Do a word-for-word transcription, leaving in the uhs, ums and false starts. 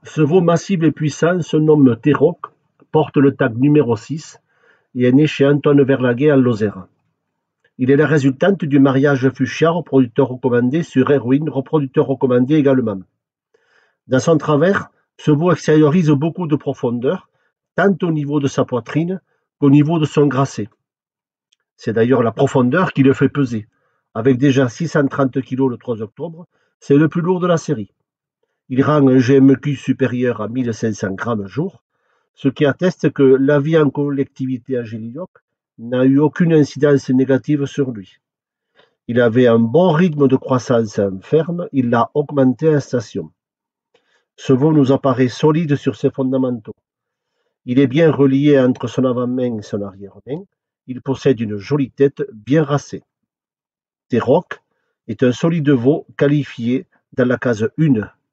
Ce veau massif et puissant se nomme T-Roc, porte le tag numéro six et est né chez Antoine Verlaguet en Lozère. Il est la résultante du mariage fuchsia reproducteur recommandé sur héroïne reproducteur recommandé également. Dans son travers, ce veau extériorise beaucoup de profondeur, tant au niveau de sa poitrine qu'au niveau de son grasset. C'est d'ailleurs la profondeur qui le fait peser. Avec déjà six cent trente kilos le trois octobre, c'est le plus lourd de la série. Il rend un G M Q supérieur à mille cinq cents grammes jour, ce qui atteste que la vie en collectivité à Géliloc n'a eu aucune incidence négative sur lui. Il avait un bon rythme de croissance en ferme, il l'a augmenté en station. Ce veau nous apparaît solide sur ses fondamentaux. Il est bien relié entre son avant-main et son arrière-main. Il possède une jolie tête bien racée. T-Roc est un solide veau qualifié dans la case un